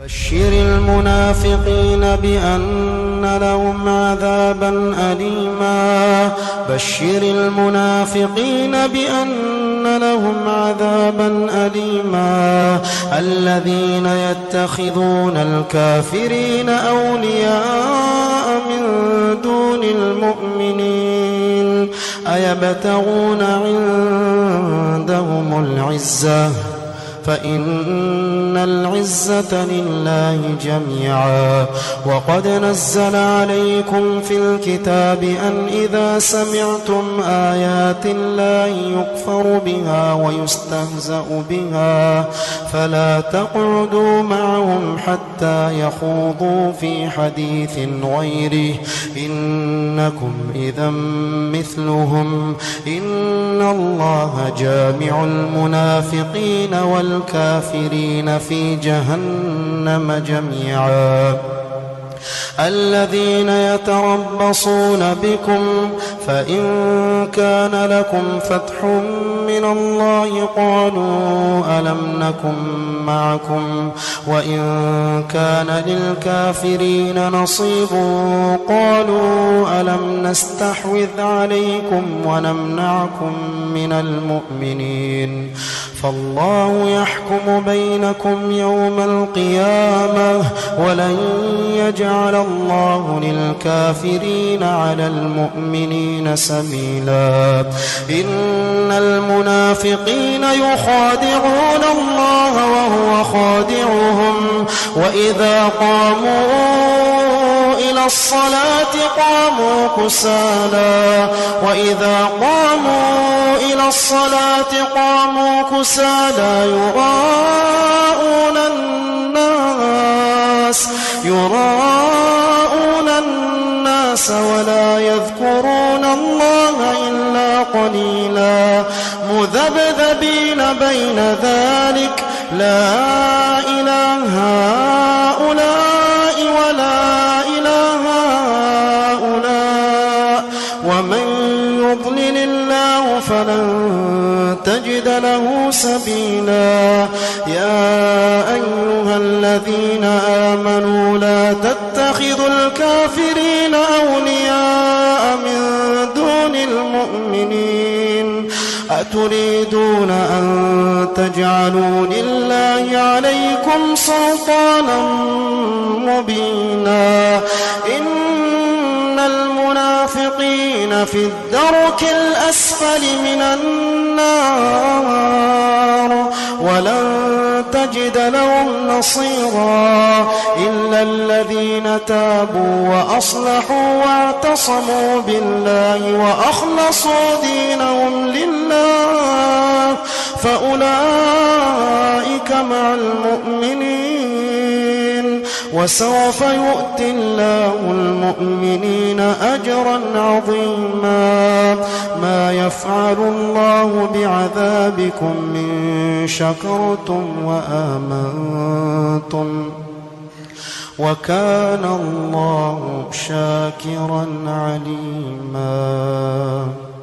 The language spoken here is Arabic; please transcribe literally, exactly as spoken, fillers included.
بشر المنافقين بأن لهم عذابا أليما بشر المنافقين بأن لهم عذابا أليما الذين يتخذون الكافرين أولياء من دون المؤمنين أيبتغون عندهم العزة فإن العزة لله جميعا وقد نزل عليكم في الكتاب أن إذا سمعتم آيات الله يكفر بها ويستهزأ بها فلا تقعدوا معهم حتى يخوضوا في حديث غيره إنكم إذا مثلهم إن الله جامع المنافقين والكافرين الكافرين في جهنم جميعا الذين يتربصون بكم فإن كان لكم فتح من الله قالوا ألم نكن معكم وإن كان للكافرين نصيب قالوا ألم نستحوذ عليكم ونمنعكم من المؤمنين فالله يحكم بينكم يوم القيامة ولن يجعل الله للكافرين على المؤمنين سبيلا إن المنافقين يخادعون الله وهو خادعهم وإذا قاموا إلى الصلاة قاموا كسالى وإذا قاموا إلى الصلاة قاموا كسالى يراءون الناس يراءون الناس ولا يذكرون الله إلا قليلا مذبذبين بين ذلك لا إله هؤلاء ولا إله هؤلاء ومن يضلل الله فلن تجد له سبيلا يا أيها الذين آمنوا لا تتخذوا الكافرين أولياء من دون المؤمنين أتريدون أن تجعلوا لله عليكم سلطانا مبينا إن المنافقين في الدرك الأسفل من النار ولن تجد لهم نصيرا إلا الذين تابوا وأصلحوا واعتصموا بالله وأخلصوا دينهم لله فأولئك مع المؤمنين وسوف يؤتي الله المؤمنين أجرا عظيما ما يفعل الله بعذابكم إن شكرتم وآمنتم وكان الله شاكرا عليما.